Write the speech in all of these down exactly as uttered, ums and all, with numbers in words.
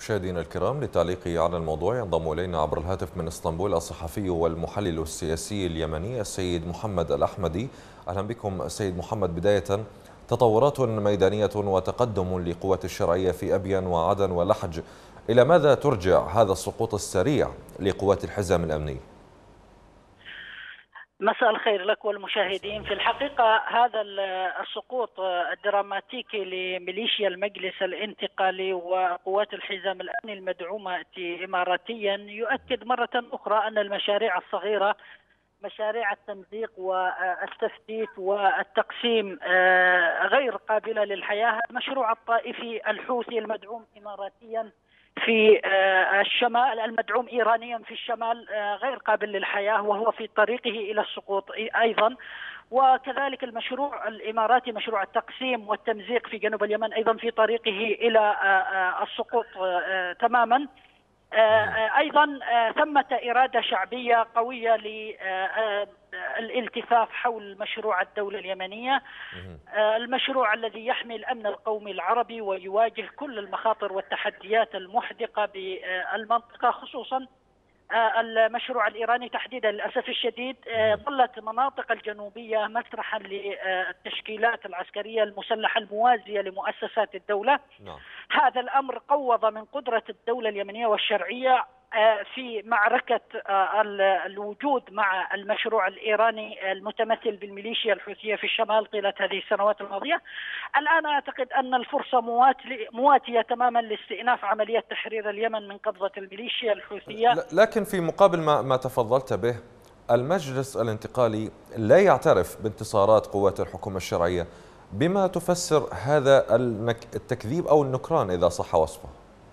مشاهدينا الكرام، للتعليق على الموضوع ينضم إلينا عبر الهاتف من اسطنبول الصحفي والمحلل السياسي اليمني السيد محمد الأحمدي. أهلا بكم سيد محمد. بداية، تطورات ميدانية وتقدم لقوات الشرعية في أبين وعدن ولحج، إلى ماذا ترجع هذا السقوط السريع لقوات الحزام الأمني؟ مساء الخير لك والمشاهدين. في الحقيقة هذا السقوط الدراماتيكي لميليشيا المجلس الانتقالي وقوات الحزام الأمني المدعومة إماراتيا يؤكد مرة أخرى أن المشاريع الصغيرة، مشاريع التمزيق والتفتيت والتقسيم، غير قابلة للحياة. المشروع الطائفي الحوثي المدعوم إماراتيا في الشمال، المدعوم إيرانيا في الشمال، غير قابل للحياة وهو في طريقه إلى السقوط أيضا. وكذلك المشروع الإماراتي مشروع التقسيم والتمزيق في جنوب اليمن أيضا في طريقه إلى السقوط تماما. أيضا ثمة إرادة شعبية قوية للالتفاف حول مشروع الدولة اليمنية، المشروع الذي يحمي الأمن القومي العربي ويواجه كل المخاطر والتحديات المحدقة بالمنطقة، خصوصا المشروع الإيراني تحديدا. للأسف الشديد ظلت مناطق الجنوبية مسرحا للتشكيلات العسكرية المسلحة الموازية لمؤسسات الدولة. هذا الأمر قوض من قدرة الدولة اليمنية والشرعية في معركة الوجود مع المشروع الإيراني المتمثل بالميليشيا الحوثية في الشمال طيلة هذه السنوات الماضية. الآن أعتقد أن الفرصة مواتية تماما لاستئناف عملية تحرير اليمن من قبضة الميليشيا الحوثية. لكن في مقابل ما, ما تفضلت به، المجلس الانتقالي لا يعترف بانتصارات قوات الحكومة الشرعية. بما تفسر هذا التكذيب أو النكران إذا صح وصفه؟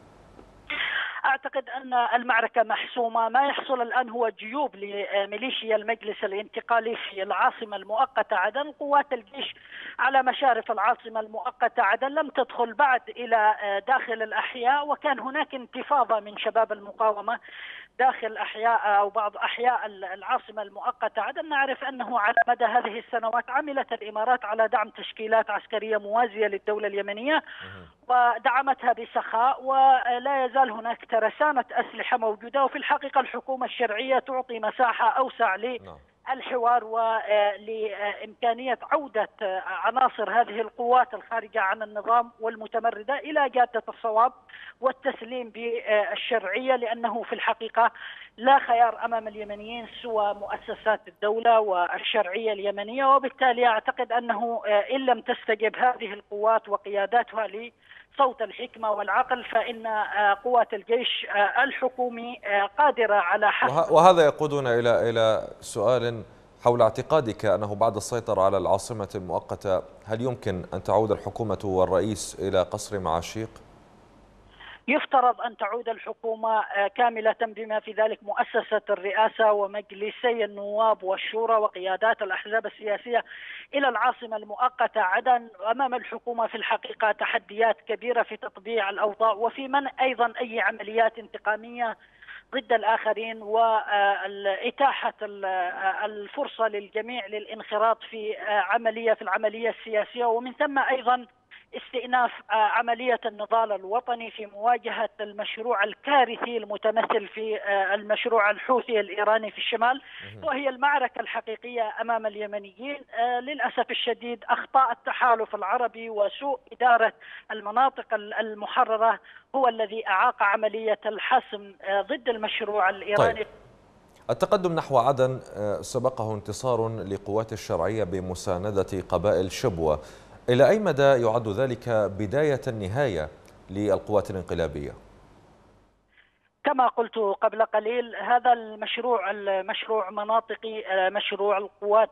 أعتقد أن المعركة محسومة. ما يحصل الآن هو جيوب لميليشيا المجلس الانتقالي في العاصمة المؤقتة عدن. قوات الجيش على مشارف العاصمة المؤقتة عدن لم تدخل بعد إلى داخل الأحياء، وكان هناك انتفاضة من شباب المقاومة داخل أحياء أو بعض أحياء العاصمة المؤقتة عدن. نعرف أنه على مدى هذه السنوات عملت الإمارات على دعم تشكيلات عسكرية موازية للدولة اليمنية ودعمتها بسخاء، ولا يزال هناك ترسانة أسلحة موجودة. وفي الحقيقة الحكومة الشرعية تعطي مساحة أوسع للحوار ولإمكانية عودة عناصر هذه القوات الخارجة عن النظام والمتمردة إلى جادة الصواب والتسليم بالشرعية، لأنه في الحقيقة لا خيار أمام اليمنيين سوى مؤسسات الدولة والشرعية اليمنية. وبالتالي أعتقد أنه إن لم تستجب هذه القوات وقياداتها لصوت الحكمة والعقل، فإن قوات الجيش الحكومي قادرة على حسم. وهذا يقودنا إلى إلى سؤال حول اعتقادك أنه بعد السيطرة على العاصمة المؤقتة، هل يمكن أن تعود الحكومة والرئيس إلى قصر معاشيق؟ يفترض أن تعود الحكومة كاملة بما في ذلك مؤسسة الرئاسة ومجلسي النواب والشورى وقيادات الأحزاب السياسية إلى العاصمة المؤقتة عدن. أمام الحكومة في الحقيقة تحديات كبيرة في تطبيع الأوضاع وفي منع أيضا أي عمليات انتقامية ضد الآخرين، وإتاحة الفرصة للجميع للانخراط في عملية في العملية السياسية، ومن ثم أيضا استئناف عملية النضال الوطني في مواجهة المشروع الكارثي المتمثل في المشروع الحوثي الإيراني في الشمال. وهي المعركة الحقيقية أمام اليمنيين. للأسف الشديد أخطاء التحالف العربي وسوء إدارة المناطق المحررة هو الذي أعاق عملية الحسم ضد المشروع الإيراني. طيب. التقدم نحو عدن سبقه انتصار لقوات الشرعية بمساندة قبائل شبوة. إلى أي مدى يعد ذلك بداية النهاية للقوات الانقلابية؟ كما قلت قبل قليل، هذا المشروع المشروع مناطقي، مشروع القوات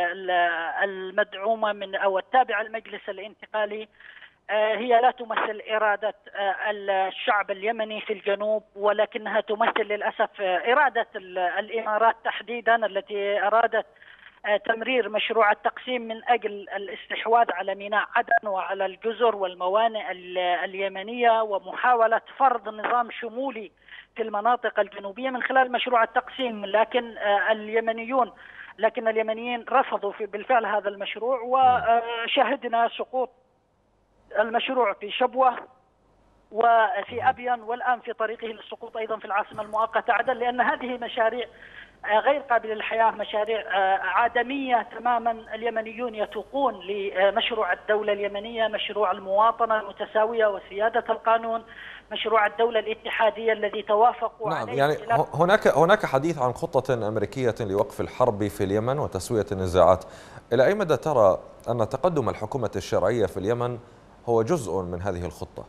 المدعومة من أو التابعة للمجلس الانتقالي، هي لا تمثل إرادة الشعب اليمني في الجنوب، ولكنها تمثل للأسف إرادة الإمارات تحديدا التي أرادت تمرير مشروع التقسيم من أجل الاستحواذ على ميناء عدن وعلى الجزر والموانئ اليمنية، ومحاولة فرض نظام شمولي في المناطق الجنوبية من خلال مشروع التقسيم. لكن اليمنيون لكن اليمنيين رفضوا في بالفعل هذا المشروع، وشهدنا سقوط المشروع في شبوة وفي أبين، والآن في طريقه للسقوط أيضا في العاصمة المؤقتة عدن، لأن هذه مشاريع غير قابلة للحياة، مشاريع عدمية تماما. اليمنيون يتوقون لمشروع الدولة اليمنية، مشروع المواطنة المتساوية وسيادة القانون، مشروع الدولة الاتحادية الذي توافقوا نعم، عليه. يعني هناك هناك حديث عن خطة أمريكية لوقف الحرب في اليمن وتسوية النزاعات. إلى أي مدى ترى أن تقدم الحكومة الشرعية في اليمن هو جزء من هذه الخطة؟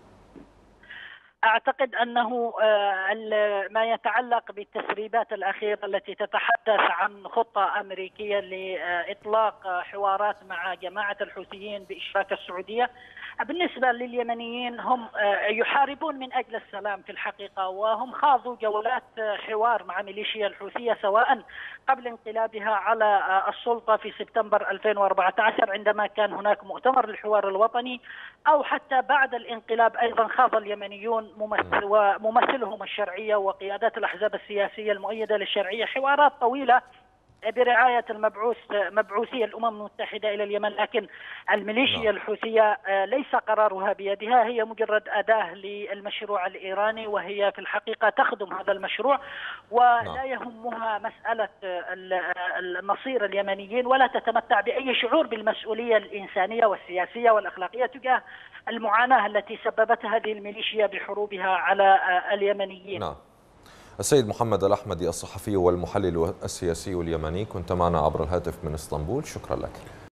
أعتقد أنه ما يتعلق بالتسريبات الأخيرة التي تتحدث عن خطة أمريكية لإطلاق حوارات مع جماعة الحوثيين بإشراك السعودية، بالنسبة لليمنيين هم يحاربون من أجل السلام في الحقيقة، وهم خاضوا جولات حوار مع ميليشيا الحوثية سواء قبل انقلابها على السلطة في سبتمبر ألفين وأربعة عشر عندما كان هناك مؤتمر الحوار الوطني، أو حتى بعد الانقلاب أيضا خاض اليمنيون ممثل وممثلهم الشرعية وقيادات الأحزاب السياسية المؤيدة للشرعية حوارات طويلة برعاية المبعوث مبعوثي الأمم المتحدة إلى اليمن. لكن الميليشيا الحوثية ليس قرارها بيدها، هي مجرد أداة للمشروع الإيراني، وهي في الحقيقة تخدم هذا المشروع ولا يهمها مسألة المصير اليمنيين، ولا تتمتع بأي شعور بالمسؤولية الإنسانية والسياسية والأخلاقية تجاه المعاناة التي سببتها هذه الميليشيا بحروبها على اليمنيين. نعم. السيد محمد الأحمدي الصحفي والمحلل السياسي اليمني، كنت معنا عبر الهاتف من اسطنبول، شكرا لك.